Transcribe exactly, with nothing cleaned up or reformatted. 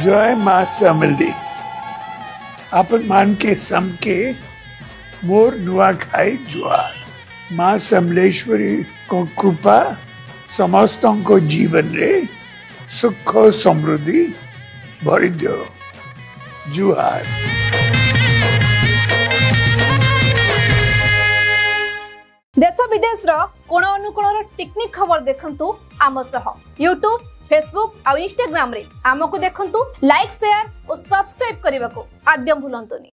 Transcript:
जय माँ समली अपन मान के सम के मोर नुआ खाई जुआर। माँ समलेश्वरी को कृपा समस्तों को जीवन रे सुख समृद्धि भरी दियो। जुआर। देश विदेश रो कोण अनुकोण टेक्निक खबर देखंतु आम सह यूट्यूब फेसबुक और इंस्टाग्राम रे आमको देखंतु लाइक शेयर और सब्सक्राइब करने को आद्यम भूलंतुनी।